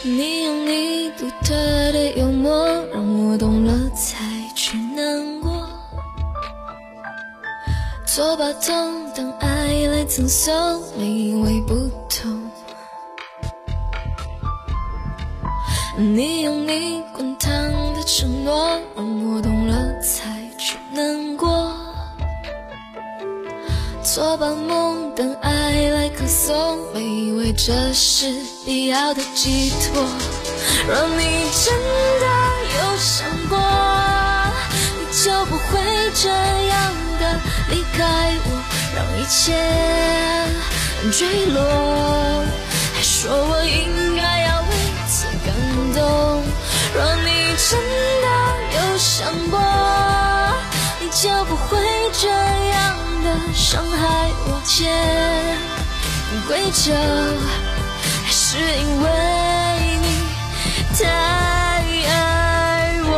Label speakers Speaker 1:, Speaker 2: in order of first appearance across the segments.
Speaker 1: 你用你独特的幽默，让我懂了才去难过。做把痛，当爱来赠送，每一位不同。你用你滚烫的承诺，让我懂了才去难过。做把梦，等爱来歌颂，我以为这是必要的寄托。若你真的有想过，你就不会这样的离开我，让一切坠落，还说我应该要为此感动。若你真的有想过，你就不会这样的伤害我，潜规则还是因为你太爱我。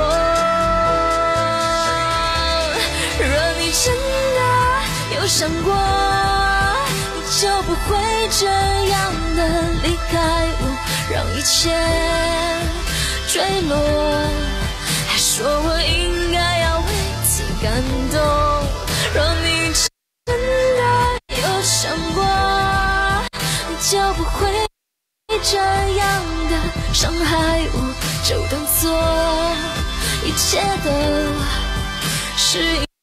Speaker 1: 若你真的有想过，你就不会这样的离开我，让一切坠落，还说我应该要为此感动。若你真的有想过，你就不会这样的伤害我，就当作一切都是